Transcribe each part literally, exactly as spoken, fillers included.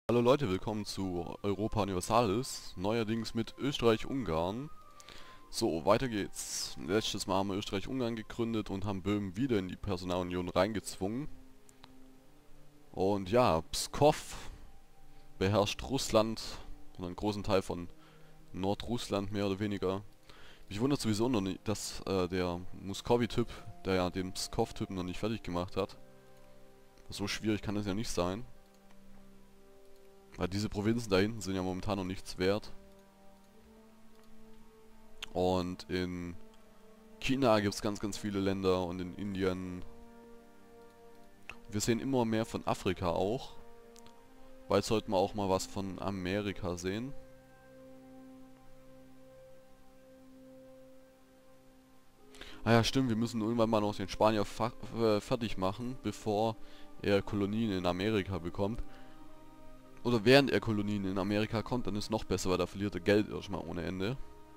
Hallo Leute, willkommen zu Europa Universalis, neuerdings mit Österreich-Ungarn. So, weiter geht's. Letztes Mal haben wir Österreich-Ungarn gegründet und haben Böhmen wieder in die Personalunion reingezwungen. Und ja, Pskov beherrscht Russland und einen großen Teil von Nordrussland mehr oder weniger. Mich wundert sowieso noch nicht, dass äh, der Muscovi-Typ, der ja den Pskov-Typen noch nicht fertig gemacht hat. So schwierig kann das ja nicht sein. Weil diese Provinzen da hinten sind ja momentan noch nichts wert. Und in China gibt es ganz, ganz viele Länder und in Indien. Wir sehen immer mehr von Afrika auch. Bald sollten wir auch mal was von Amerika sehen. Ah ja, stimmt, wir müssen irgendwann mal noch den Spanier äh, fertig machen, bevor er Kolonien in Amerika bekommt. Oder während er Kolonien in Amerika kommt, dann ist noch besser, weil da verliert er Geld erstmal ohne Ende.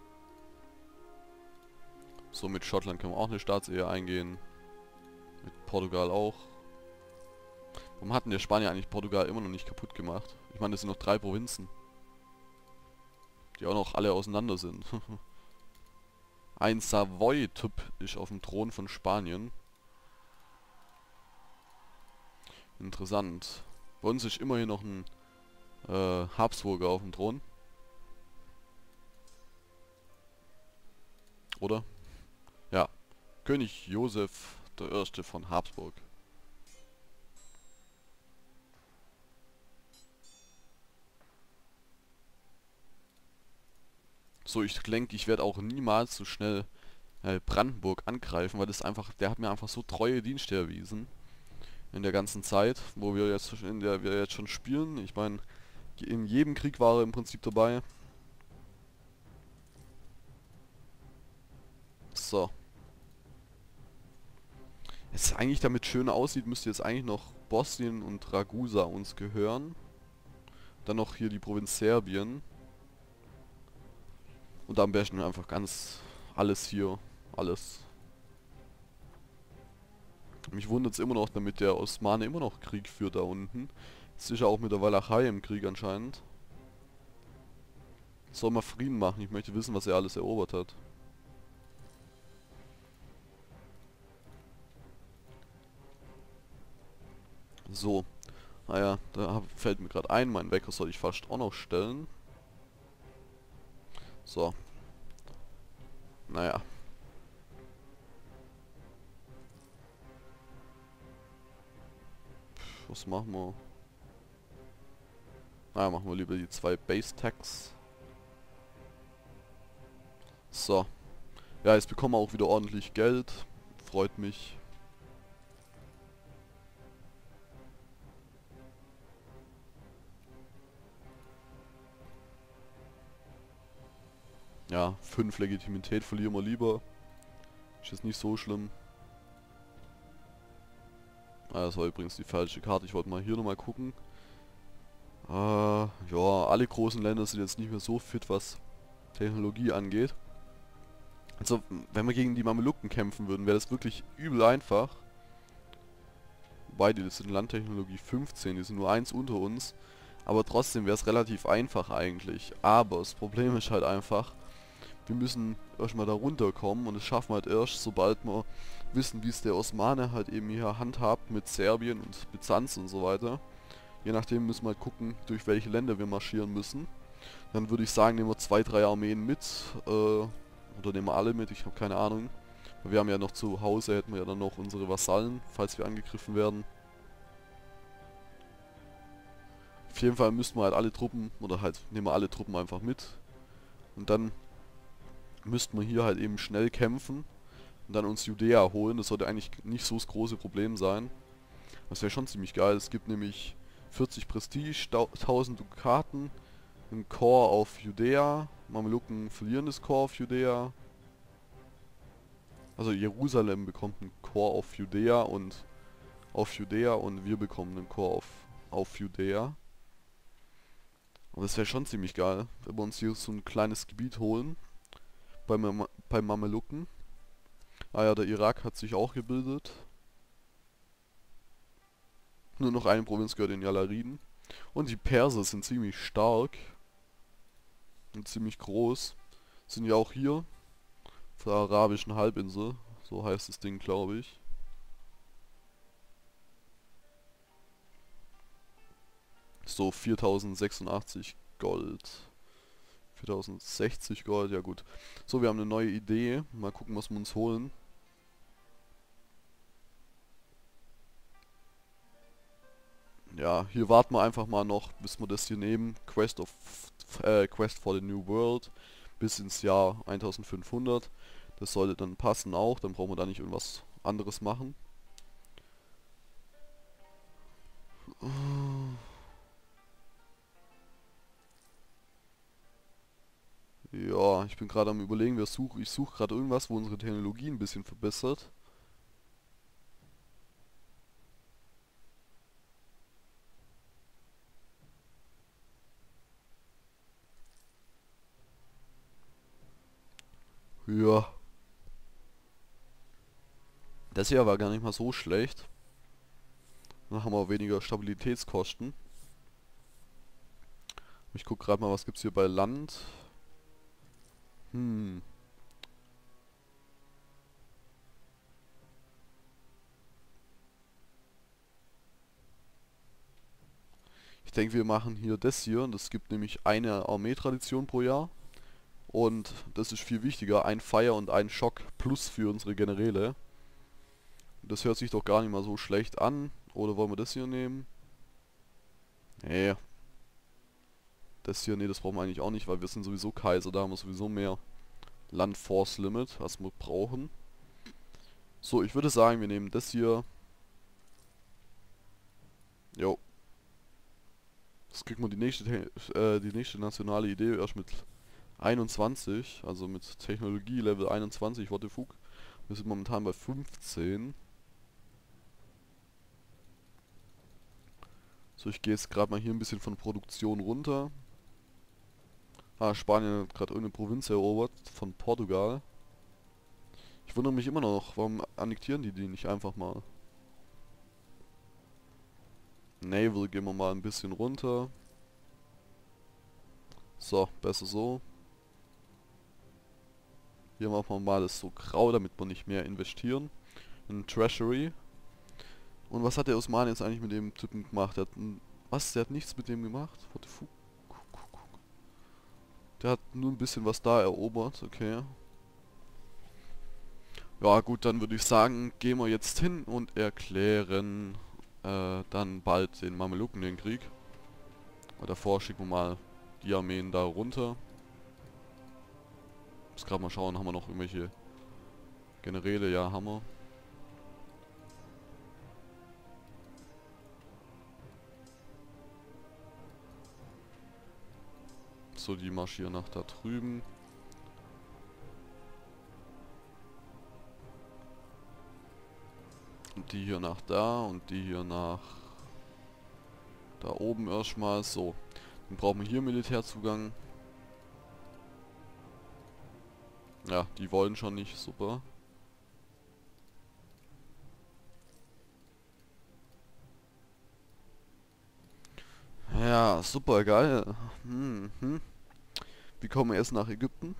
So, mit Schottland können wir auch eine Staatsehe eingehen. Mit Portugal auch. Warum hatten der Spanier eigentlich Portugal immer noch nicht kaputt gemacht? Ich meine, das sind noch drei Provinzen. Die auch noch alle auseinander sind. Ein Savoy-Typ ist auf dem Thron von Spanien. Interessant. Bei uns ist immerhin noch ein äh, Habsburger auf dem Thron. Oder? Ja. König Josef der Erste von Habsburg. So, ich denke, ich werde auch niemals so schnell äh, Brandenburg angreifen, weil das einfach, der hat mir einfach so treue Dienste erwiesen in der ganzen Zeit, wo wir jetzt in der wir jetzt schon spielen. Ich meine, in jedem Krieg war er im Prinzip dabei. So. Jetzt eigentlich damit schön aussieht, müsste jetzt eigentlich noch Bosnien und Ragusa uns gehören. Dann noch hier die Provinz Serbien. Und am besten einfach ganz alles hier. Alles. Mich wundert es immer noch, damit der Osmane immer noch Krieg führt da unten. Jetzt ist er auch mit der Walachei im Krieg anscheinend. Soll mal Frieden machen, ich möchte wissen, was er alles erobert hat. So. Naja, da fällt mir gerade ein, mein Wecker soll ich fast auch noch stellen. So. Naja. Was machen wir? Naja, machen wir lieber die zwei Base Tags. So. Ja, jetzt bekommen wir auch wieder ordentlich Geld. Freut mich. Ja, fünf Legitimität verlieren wir lieber. Ist jetzt nicht so schlimm. Ah, das war übrigens die falsche Karte. Ich wollte mal hier nochmal gucken. Äh, ja, alle großen Länder sind jetzt nicht mehr so fit, was Technologie angeht. Also, wenn wir gegen die Mamelucken kämpfen würden, wäre das wirklich übel einfach. Wobei, die sind Landtechnologie fünfzehn, die sind nur eins unter uns. Aber trotzdem wäre es relativ einfach eigentlich. Aber das Problem ist halt einfach, wir müssen erstmal da runterkommen und das schaffen wir halt erst, sobald wir wissen, wie es der Osmane halt eben hier handhabt mit Serbien und Byzanz und so weiter. Je nachdem müssen wir halt gucken, durch welche Länder wir marschieren müssen. Dann würde ich sagen, nehmen wir zwei, drei Armeen mit. Äh, oder nehmen wir alle mit, ich habe keine Ahnung. Wir haben ja noch zu Hause, hätten wir ja dann noch unsere Vasallen, falls wir angegriffen werden. Auf jeden Fall müssten wir halt alle Truppen, oder halt nehmen wir alle Truppen einfach mit. Und dann müssten wir hier halt eben schnell kämpfen und dann uns Judäa holen. Das sollte eigentlich nicht so das große Problem sein. Das wäre schon ziemlich geil. Es gibt nämlich vierzig Prestige, tausend Dukaten, ein Core auf Judäa. Mamelucken verlieren das Core auf Judäa. Also Jerusalem bekommt ein Core auf Judäa und auf Judäa und wir bekommen einen Core auf, auf Judäa. Und das wäre schon ziemlich geil, wenn wir uns hier so ein kleines Gebiet holen. Bei, Mam bei Mamelucken. Ah ja, der Irak hat sich auch gebildet. Nur noch eine Provinz gehört in Jalariden. Und die Perser sind ziemlich stark und ziemlich groß. Sind ja auch hier auf der arabischen Halbinsel. So heißt das Ding, glaube ich. So, viertausendsechsundachtzig Gold. viertausendsechzig Gold, ja gut. So, wir haben eine neue Idee. Mal gucken, was wir uns holen. Ja, hier warten wir einfach mal noch, bis wir das hier nehmen. Quest of äh, Quest for the New World bis ins Jahr eintausendfünfhundert. Das sollte dann passen auch, dann brauchen wir da nicht irgendwas anderes machen. Ja, ich bin gerade am Überlegen, wir such, ich suche gerade irgendwas, wo unsere Technologie ein bisschen verbessert. Ja, das hier war gar nicht mal so schlecht. Dann haben wir weniger Stabilitätskosten. Ich gucke gerade mal, was gibt's hier bei Land. Hm. Ich denke, wir machen hier das hier. Und das gibt nämlich eine Armeetradition pro Jahr. Und das ist viel wichtiger. Ein Fire und ein Schock plus für unsere Generäle. Das hört sich doch gar nicht mal so schlecht an. Oder wollen wir das hier nehmen? Nee. Das hier, nee, das brauchen wir eigentlich auch nicht, weil wir sind sowieso Kaiser. Da haben wir sowieso mehr Landforce Limit, was wir brauchen. So, ich würde sagen, wir nehmen das hier. Jo. Das kriegt man die nächste, äh, die nächste nationale Idee erst mit einundzwanzig, also mit Technologie Level einundzwanzig, what the fuck. Wir sind momentan bei fünfzehn. So, ich gehe jetzt gerade mal hier ein bisschen von Produktion runter. Ah, Spanien hat gerade irgendeine Provinz erobert von Portugal. Ich wundere mich immer noch, warum annektieren die die nicht einfach mal? Naval gehen wir mal ein bisschen runter. So, besser so. Hier machen wir mal das so grau, damit wir nicht mehr investieren. In Treasury. Und was hat der Osman jetzt eigentlich mit dem Typen gemacht? Der hat ein, was? Der hat nichts mit dem gemacht? What the fuck? Der hat nur ein bisschen was da erobert, okay. Ja gut, dann würde ich sagen, gehen wir jetzt hin und erklären äh, dann bald den Mameluken den Krieg. Und davor schicken wir mal die Armeen da runter. Muss gerade mal schauen, haben wir noch irgendwelche Generäle? Ja, haben wir. So, die marschieren nach da drüben. Und die hier nach da und die hier nach da oben erstmal. So, dann brauchen wir hier Militärzugang. Ja, die wollen schon nicht, super. Ja, super geil. Hm, hm. Wie kommen wir jetzt nach Ägypten?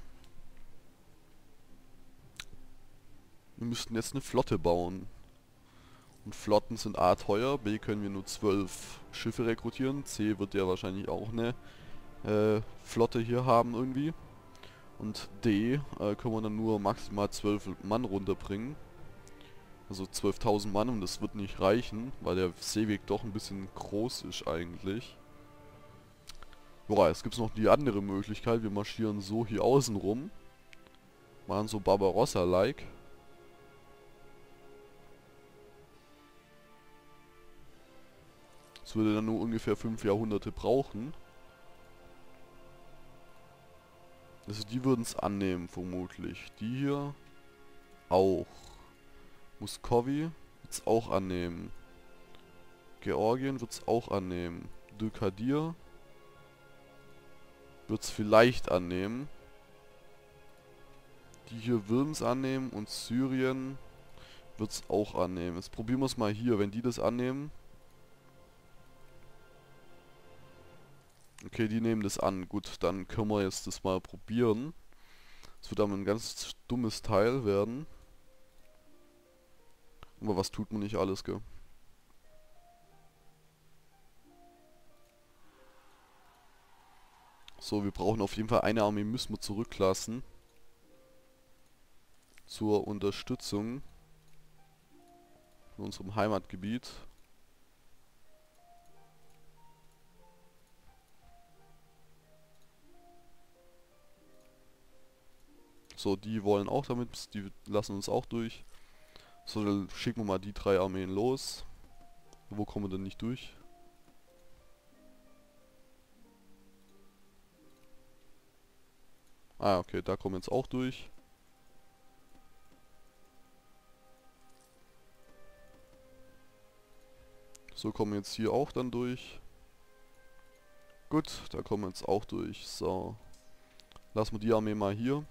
Wir müssten jetzt eine Flotte bauen. Und Flotten sind A teuer, B können wir nur zwölf Schiffe rekrutieren, C wird ja wahrscheinlich auch eine äh, Flotte hier haben irgendwie. Und D äh, können wir dann nur maximal zwölf Mann runterbringen. Also zwölftausend Mann und das wird nicht reichen, weil der Seeweg doch ein bisschen groß ist eigentlich. Boah, jetzt gibt es noch die andere Möglichkeit, wir marschieren so hier außen rum. Machen so Barbarossa-like. Das würde dann nur ungefähr fünf Jahrhunderte brauchen. Also die würden es annehmen, vermutlich. Die hier auch. Muscovy wird es auch annehmen. Georgien wird es auch annehmen. Dökadir wird es vielleicht annehmen. Die hier würden es annehmen und Syrien wird es auch annehmen. Jetzt probieren wir es mal hier. Wenn die das annehmen, Okay, die nehmen das an. Gut, dann können wir jetzt das mal probieren. Es wird dann ein ganz dummes Teil werden. Aber was tut man nicht alles, gell? So, wir brauchen auf jeden Fall eine Armee, müssen wir zurücklassen. Zur Unterstützung in unserem Heimatgebiet. So, die wollen auch damit, die lassen uns auch durch. So, dann schicken wir mal die drei Armeen los. Wo kommen wir denn nicht durch? Ah, okay, da kommen wir jetzt auch durch. So kommen wir jetzt hier auch dann durch. Gut, da kommen wir jetzt auch durch. So. Lassen wir die Armee mal hier.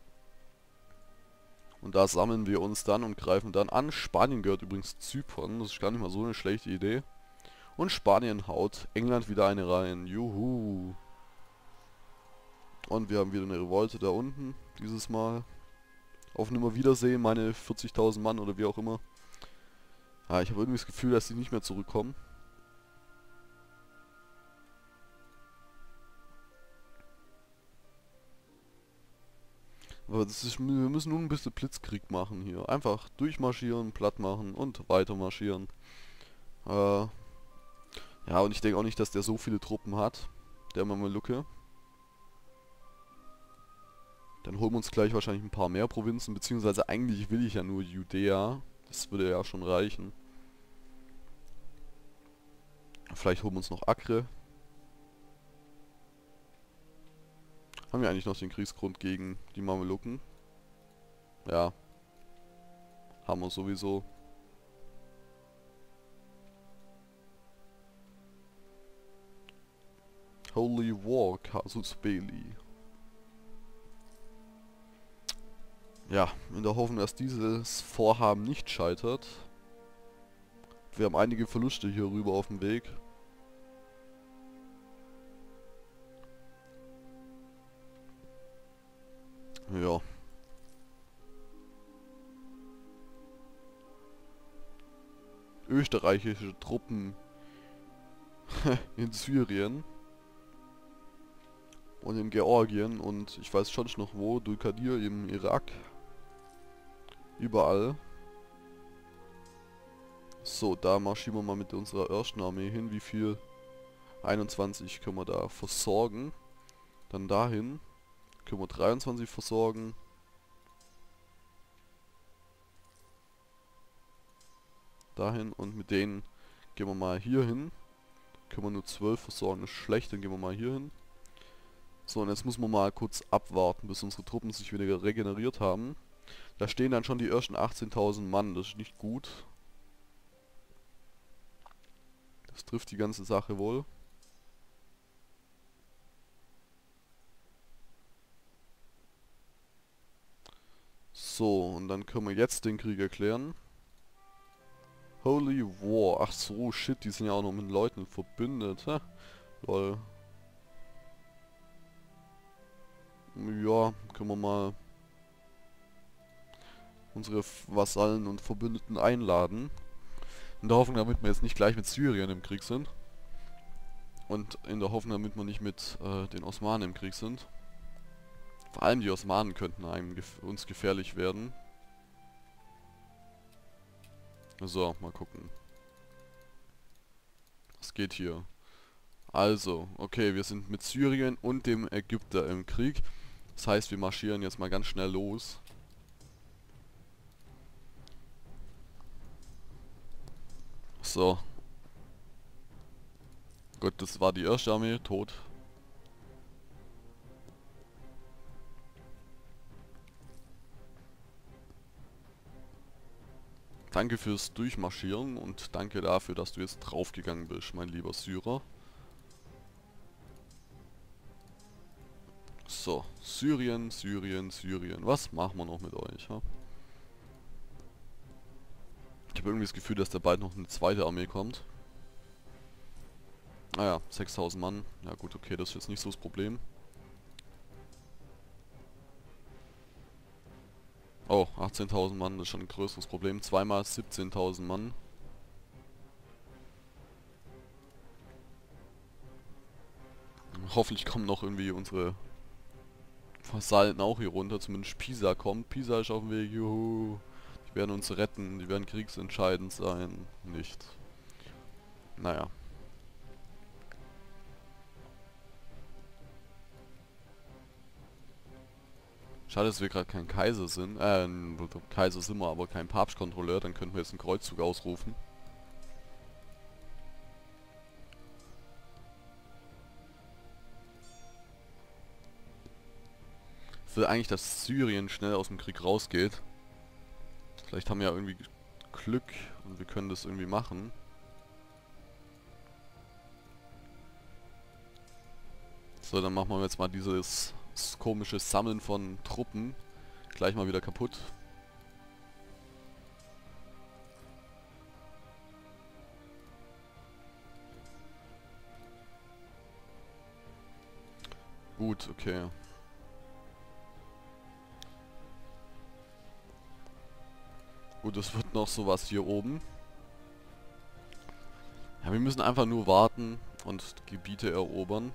Und da sammeln wir uns dann und greifen dann an. Spanien gehört übrigens Zypern. Das ist gar nicht mal so eine schlechte Idee. Und Spanien haut England wieder eine rein. Juhu. Und wir haben wieder eine Revolte da unten. Dieses Mal. Auf Nimmerwiedersehen, meine vierzigtausend Mann oder wie auch immer. Ja, ich habe irgendwie das Gefühl, dass sie nicht mehr zurückkommen. Aber das ist, wir müssen nun ein bisschen Blitzkrieg machen hier. Einfach durchmarschieren, platt machen und weiter marschieren. Äh, ja, und ich denke auch nicht, dass der so viele Truppen hat. Der Mamelucke. Dann holen wir uns gleich wahrscheinlich ein paar mehr Provinzen, beziehungsweise eigentlich will ich ja nur Judäa. Das würde ja schon reichen. Vielleicht holen wir uns noch Acre. Haben wir eigentlich noch den Kriegsgrund gegen die Mamelucken? Ja. Haben wir sowieso. Holy War, Casus Belli. Ja, in der Hoffnung, dass dieses Vorhaben nicht scheitert. Wir haben einige Verluste hier rüber auf dem Weg. Ja. Österreichische Truppen in Syrien. Und in Georgien und ich weiß schon noch wo, Dulkadir im Irak. Überall. So, da marschieren wir mal mit unserer ersten Armee hin. Wie viel? einundzwanzig können wir da versorgen. Dann dahin können wir dreiundzwanzig versorgen. Dahin und mit denen gehen wir mal hier hin. Können wir nur zwölf versorgen, das ist schlecht, dann gehen wir mal hier hin. So, und jetzt muss man mal kurz abwarten, bis unsere Truppen sich wieder regeneriert haben. Da stehen dann schon die ersten achtzehntausend Mann, das ist nicht gut. Das trifft die ganze Sache wohl. So, und dann können wir jetzt den Krieg erklären. Holy War. Ach so, shit, die sind ja auch noch mit Leuten verbündet. Hä? Lol. Ja, können wir mal unsere Vasallen und Verbündeten einladen. In der Hoffnung, damit wir jetzt nicht gleich mit Syrien im Krieg sind. Und in der Hoffnung, damit wir nicht mit äh, den Osmanen im Krieg sind. Vor allem die Osmanen könnten einem gef uns gefährlich werden. So, mal gucken. Was geht hier? Also, okay, wir sind mit Syrien und dem Ägypter im Krieg. Das heißt, wir marschieren jetzt mal ganz schnell los. So. Gut, das war die erste Armee, tot. Danke fürs Durchmarschieren und danke dafür, dass du jetzt draufgegangen bist, mein lieber Syrer. So, Syrien, Syrien, Syrien. Was machen wir noch mit euch? Ha? Ich habe irgendwie das Gefühl, dass da bald noch eine zweite Armee kommt. Naja, sechstausend Mann. Ja gut, okay, das ist jetzt nicht so das Problem. Oh, achtzehntausend Mann, das ist schon ein größeres Problem. Zweimal siebzehntausend Mann. Hoffentlich kommen noch irgendwie unsere Vasallen auch hier runter. Zumindest Pisa kommt. Pisa ist auf dem Weg. Juhu. Die werden uns retten. Die werden kriegsentscheidend sein. Nicht. Naja. Schade, dass wir gerade kein Kaiser sind. Äh, ein Kaiser sind wir, aber kein Papstkontrolleur. Dann könnten wir jetzt einen Kreuzzug ausrufen. Ich will eigentlich, dass Syrien schnell aus dem Krieg rausgeht. Vielleicht haben wir ja irgendwie Glück und wir können das irgendwie machen. So, dann machen wir jetzt mal dieses komische Sammeln von Truppen gleich mal wieder kaputt. Gut, okay. Gut, es wird noch sowas hier oben. Ja, wir müssen einfach nur warten und Gebiete erobern.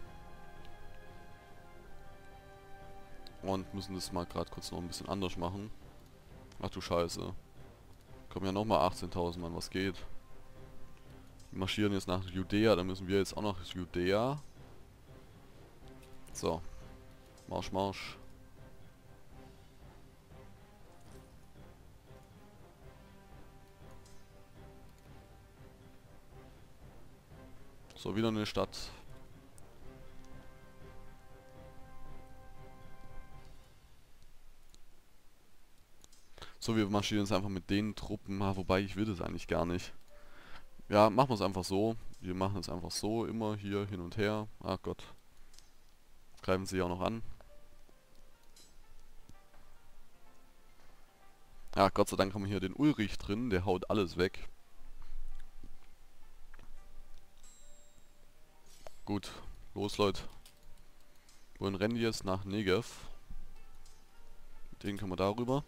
Und müssen das mal gerade kurz noch ein bisschen anders machen. Ach du Scheiße. Kommen ja nochmal achtzehntausend Mann, was geht? Die marschieren jetzt nach Judäa, dann müssen wir jetzt auch nach Judäa. So. Marsch, Marsch. So, wieder eine Stadt. So, wir marschieren jetzt einfach mit den Truppen. Ah, wobei, ich will das eigentlich gar nicht. Ja, machen wir es einfach so. Wir machen es einfach so. Immer hier hin und her. Ach Gott. Greifen sie auch noch an. Ach Gott sei Dank haben wir hier den Ulrich drin. Der haut alles weg. Gut. Los, Leute. Wohin rennen die jetzt? Nach Negev. Mit denen können wir darüber.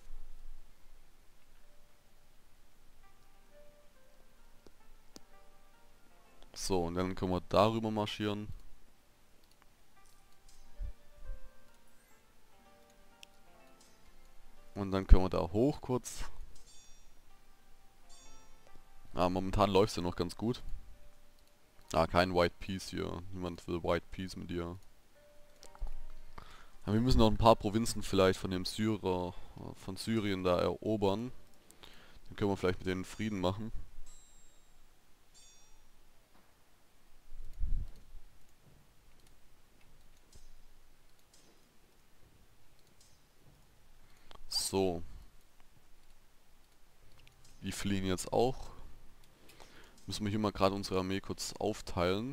So, und dann können wir darüber marschieren. Und dann können wir da hoch kurz. Ah, momentan läuft es ja noch ganz gut. Ah, kein White Peace hier. Niemand will White Peace mit dir. Ja, wir müssen noch ein paar Provinzen vielleicht von dem Syrer, von Syrien da erobern. Dann können wir vielleicht mit denen Frieden machen. So. Die fliehen jetzt auch. Müssen wir hier mal gerade unsere Armee kurz aufteilen.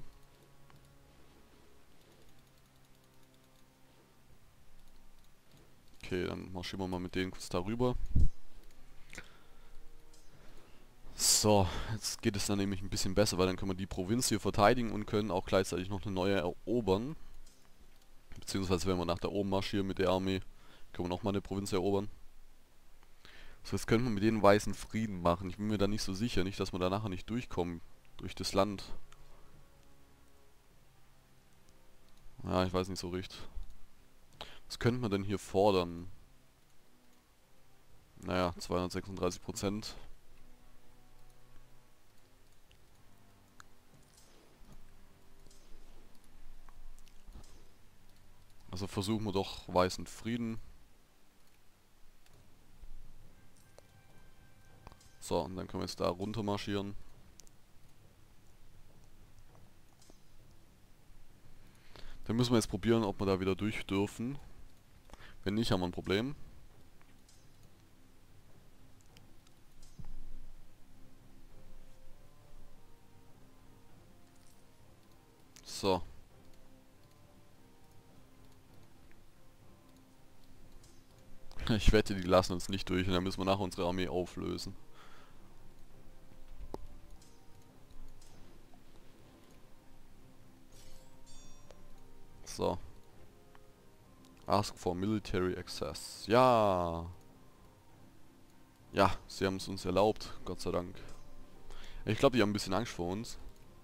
Okay, dann marschieren wir mal mit denen kurz darüber. So, jetzt geht es dann nämlich ein bisschen besser, weil dann können wir die Provinz hier verteidigen und können auch gleichzeitig noch eine neue erobern. Beziehungsweise wenn wir nach da oben marschieren mit der Armee, können wir nochmal eine Provinz erobern. So, jetzt könnten wir mit denen weißen Frieden machen. Ich bin mir da nicht so sicher, nicht, dass wir da nachher nicht durchkommen. Durch das Land. Ja, ich weiß nicht so recht. Was könnte man denn hier fordern? Naja, zweihundertsechsunddreißig Prozent. Also versuchen wir doch weißen Frieden. So, und dann können wir jetzt da runter marschieren. Dann müssen wir jetzt probieren, ob wir da wieder durch dürfen. Wenn nicht, haben wir ein Problem. So. Ich wette, die lassen uns nicht durch und dann müssen wir nachher unsere Armee auflösen. So. Ask for military access. Ja. Ja, sie haben es uns erlaubt, Gott sei Dank. Ich glaube, die haben ein bisschen Angst vor uns.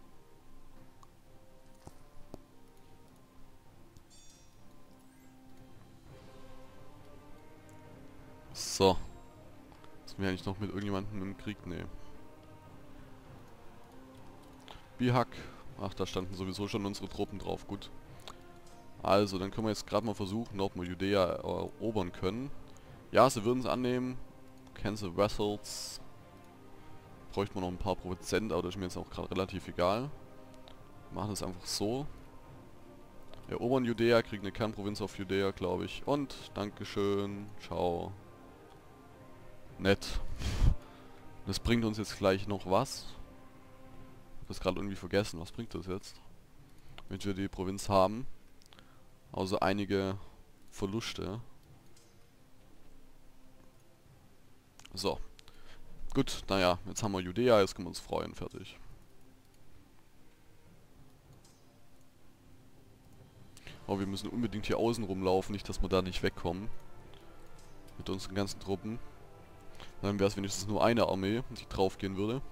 So. Sind wir eigentlich noch mit irgendjemandem im Krieg? Nee. Bihak. Ach, da standen sowieso schon unsere Truppen drauf. Gut. Also, dann können wir jetzt gerade mal versuchen, ob wir Judäa erobern können. Ja, sie würden es annehmen. Cancel Vessels. Bräuchten wir noch ein paar Prozent, aber das ist mir jetzt auch gerade relativ egal. Machen es einfach so. Erobern Judäa, kriegen eine Kernprovinz auf Judäa, glaube ich. Und Dankeschön. Ciao. Nett. Das bringt uns jetzt gleich noch was. Ich habe das gerade irgendwie vergessen. Was bringt das jetzt? Wenn wir die Provinz haben. Außer einige Verluste. So. Gut, naja, jetzt haben wir Judäa, jetzt können wir uns freuen. Fertig. Oh, wir müssen unbedingt hier außen rumlaufen, nicht, dass wir da nicht wegkommen. Mit unseren ganzen Truppen. Dann wäre es wenigstens nur eine Armee, die draufgehen würde.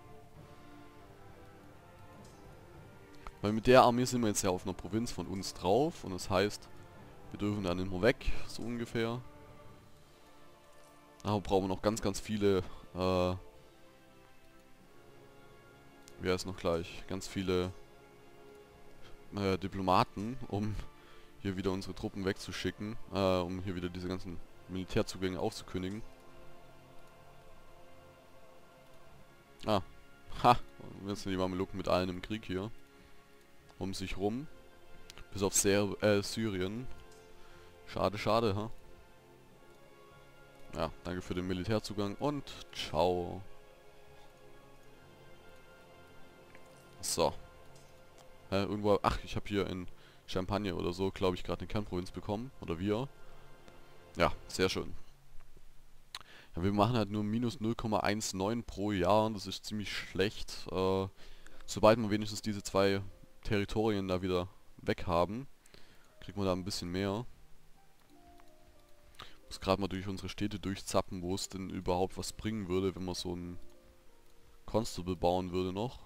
Weil mit der Armee sind wir jetzt ja auf einer Provinz von uns drauf. Und das heißt, wir dürfen dann immer weg, so ungefähr. Aber brauchen wir noch ganz, ganz viele, äh... wie heißt noch gleich? Ganz viele äh, Diplomaten, um hier wieder unsere Truppen wegzuschicken. Äh, um hier wieder diese ganzen Militärzugänge aufzukündigen. Ah. Ha! Jetzt sind die Mamelucken mit allen im Krieg hier. Um sich rum. Bis auf Ser äh, Syrien. Schade, schade, ha? Ja, danke für den Militärzugang und ciao. So. Äh, irgendwo... Ach, ich habe hier in Champagne oder so, glaube ich, gerade eine Kernprovinz bekommen. Oder wir. Ja, sehr schön. Ja, wir machen halt nur minus null Komma neunzehn pro Jahr und das ist ziemlich schlecht. Äh, sobald wir wenigstens diese zwei Territorien da wieder weg haben, kriegen wir da ein bisschen mehr. Muss gerade mal durch unsere Städte durchzappen, wo es denn überhaupt was bringen würde, wenn man so ein Constable bauen würde noch.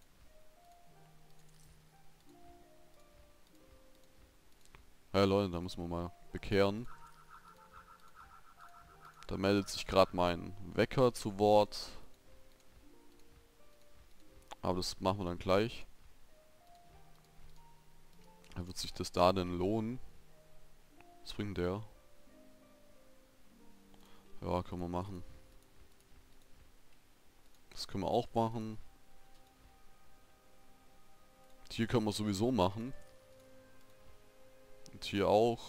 Ja Leute, da müssen wir mal bekehren. Da meldet sich gerade mein Wecker zu Wort. Aber das machen wir dann gleich. Da wird sich das da denn lohnen? Was bringt der? Ja, können wir machen. Das können wir auch machen. Hier können wir sowieso machen. Und hier auch.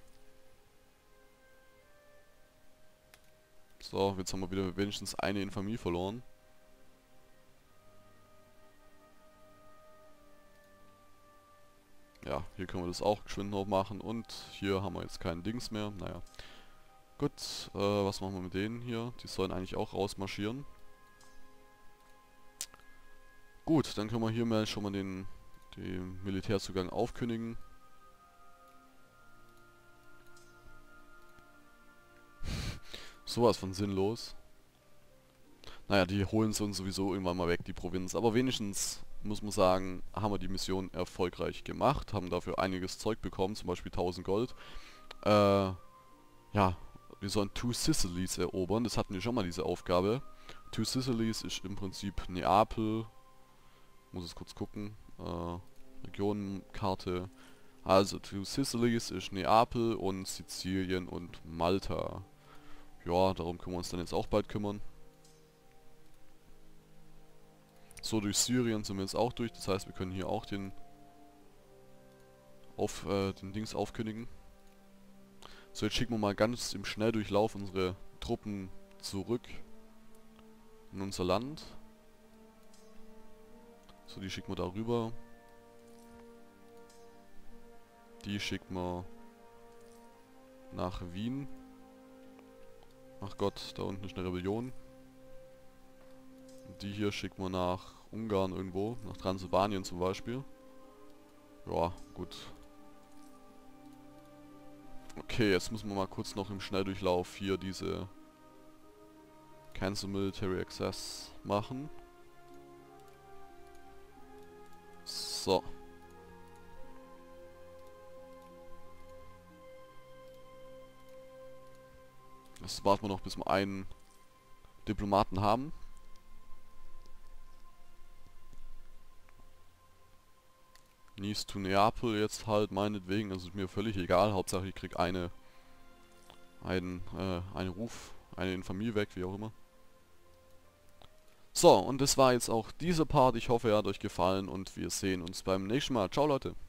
So, jetzt haben wir wieder wenigstens eine Infamie verloren. Ja, hier können wir das auch geschwind noch machen. Und hier haben wir jetzt keinen Dings mehr. Naja. Gut, äh, was machen wir mit denen hier? Die sollen eigentlich auch rausmarschieren. Gut, dann können wir hier mal schon mal den, den Militärzugang aufkündigen. Sowas von sinnlos. Naja, die holen sie uns sowieso irgendwann mal weg, die Provinz. Aber wenigstens, muss man sagen, haben wir die Mission erfolgreich gemacht. Haben dafür einiges Zeug bekommen, zum Beispiel tausend Gold. Äh, ja, wir sollen Two Sicilies erobern. Das hatten wir schon mal, diese Aufgabe. Two Sicilies ist im Prinzip Neapel. Muss es kurz gucken. Äh, Regionenkarte. Also, Two Sicilies ist Neapel und Sizilien und Malta. Ja, darum können wir uns dann jetzt auch bald kümmern. So, durch Syrien sind wir jetzt auch durch. Das heißt, wir können hier auch den auf äh, den Dings aufkündigen. So, jetzt schicken wir mal ganz im Schnelldurchlauf unsere Truppen zurück in unser Land. So, die schicken wir darüber. Die schicken wir nach Wien. Ach Gott, da unten ist eine Rebellion. Die hier schicken wir nach Ungarn irgendwo, nach Transsilvanien zum Beispiel. Ja, gut. Okay, jetzt müssen wir mal kurz noch im Schnelldurchlauf hier diese Cancel Military Access machen. So. Jetzt warten wir noch, bis wir einen Diplomaten haben. Nice to Neapel jetzt halt meinetwegen, das ist mir völlig egal. Hauptsache ich krieg eine, einen, äh, einen Ruf, eine Infamie weg, wie auch immer. So, und das war jetzt auch dieser Part. Ich hoffe, er hat euch gefallen und wir sehen uns beim nächsten Mal. Ciao, Leute!